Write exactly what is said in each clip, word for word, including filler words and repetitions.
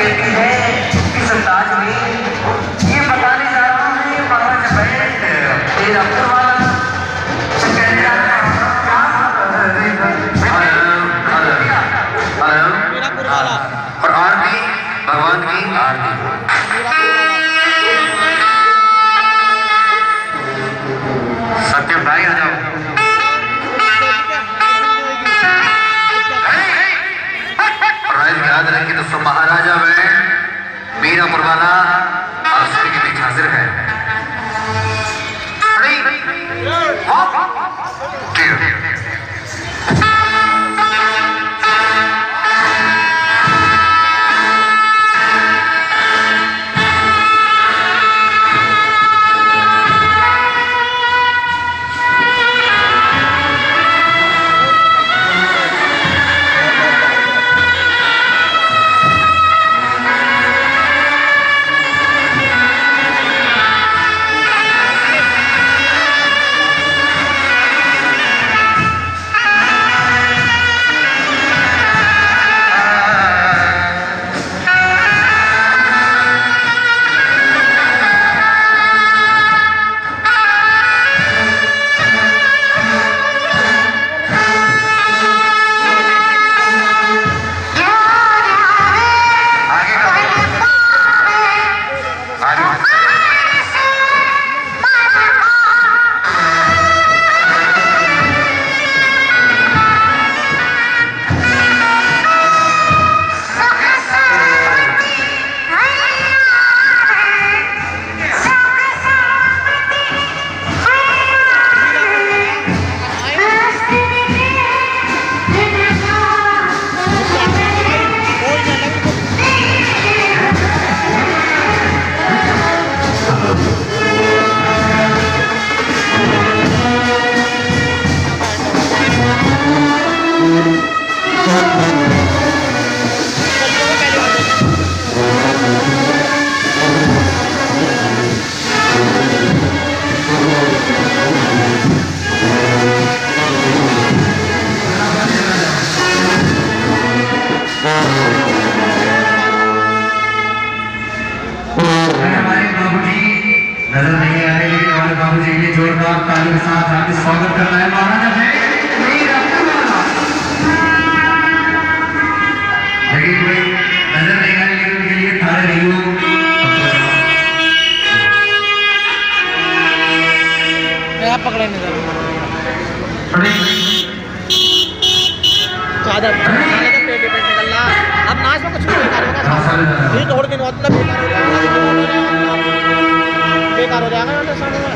कहती है इस अंदाज में, ये बताने जा रहा हूँ ये महाराज बैंड मेरापुर वाला तो कहने जा रहा है और आरती भगवान की आरती। सत्य भाई आ जाओ। याद रखिए दोस्तों, महाराजा बैंड मीरापुर वाला और सभी के बीच हाजिर है। नजर नहीं आ रहे लेकिन हमारे बाबू जी के जोरदार ताली के साथ आपका स्वागत करना है। महाराजा है लेकिन कोई नजर नहीं आ रही लेकिन उनके लिए थारे नहीं हो पकड़े नजर अब नाच में कुछ नहीं बेकार ये तोड़ के मतलब बेकार हो जाएगा बेकार हो जाएगा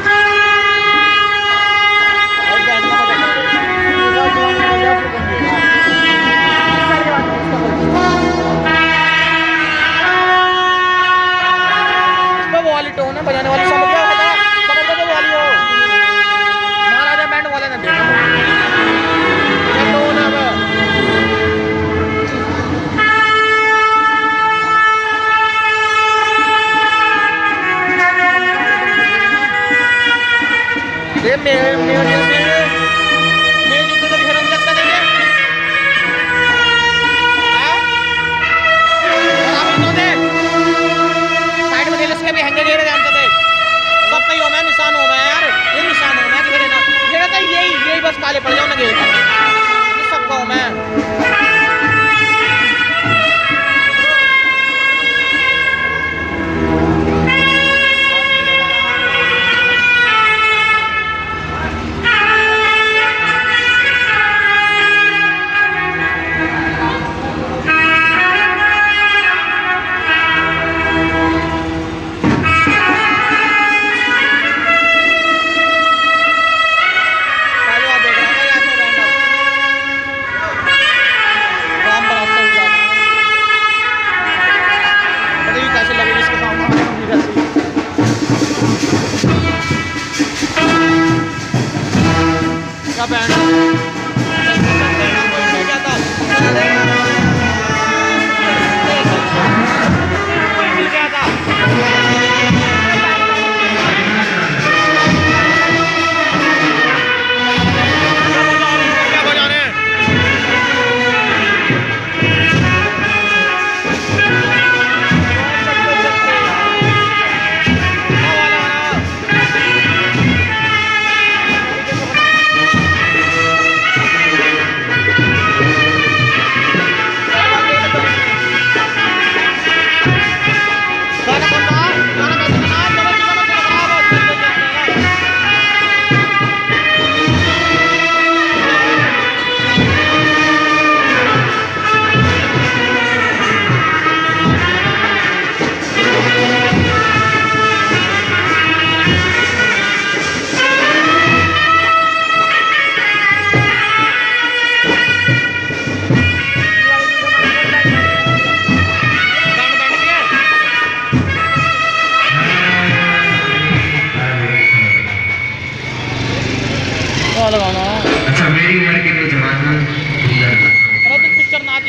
वाली टोन है बजाने वाली समझ गया समझ गया वाली हो महाराजा बैंड वाले ने देखा टोन है ये मेरे मेरे मेरे मेरे जितने तो घेरों में का देंगे हाँ आप इनको दे साइड में इसके भी हैंगे घेरे ध्यान से दे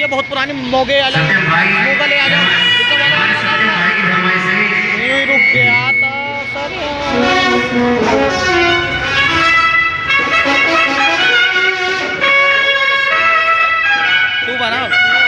है बहुत पुरानी मोगे वाला मोगा ले आ जाओ। रुक गया था सर तू बना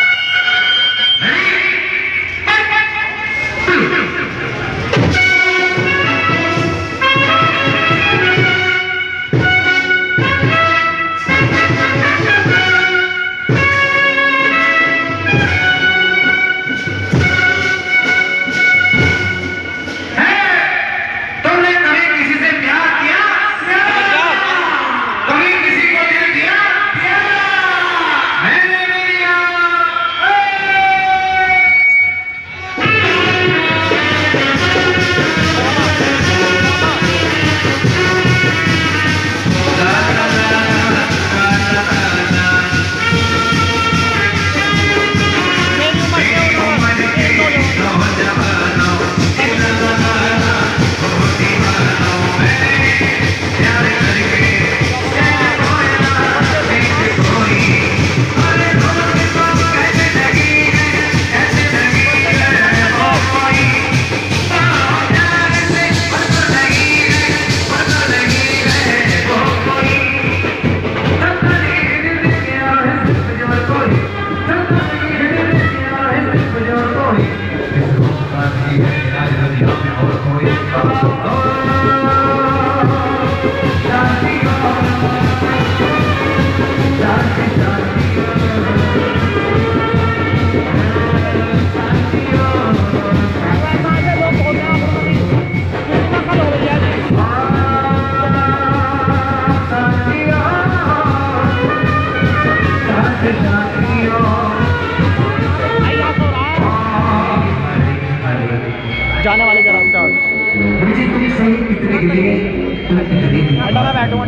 जाने वाले जरा से मुझे तुम सही कितने के लिए हटा मैं बैठूंगा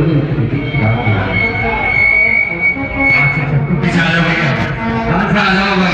अच्छा अच्छा तुम पीछे आ जाओ भैया कहां से आ जाओ भाई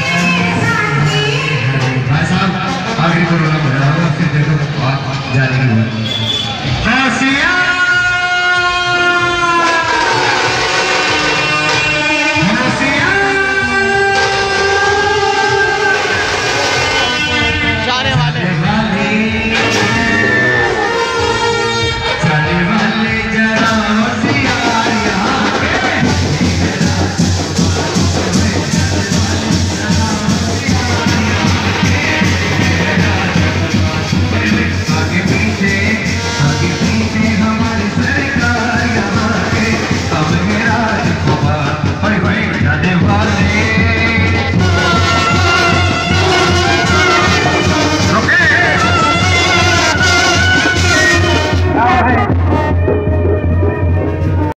जाने की